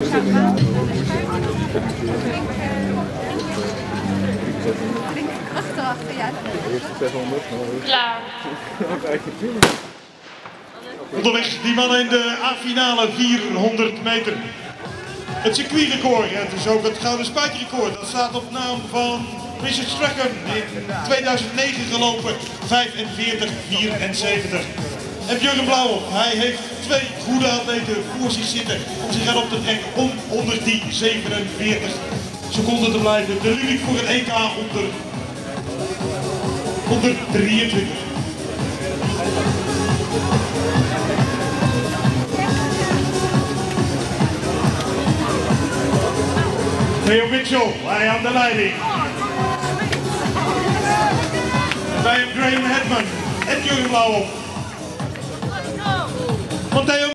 Achteraf, ja. Eerste 600. Klaar. Onderweg die mannen in de A-finale 400 meter. Het circuitrecord, het is ook het gouden spijkerrecord. Dat staat op naam van Richard Strachan in 2009 gelopen, 45-74. En Björn Blauwhof, hij heeft twee goede atleten voor zich zitten om zich erop te trekken om onder die 47 seconden te blijven. De limiet voor het EK onder 23. Theo Mitchell, hij aan de leiding. En bij hem Graham Hedman en Björn Blauwhof. Van Theo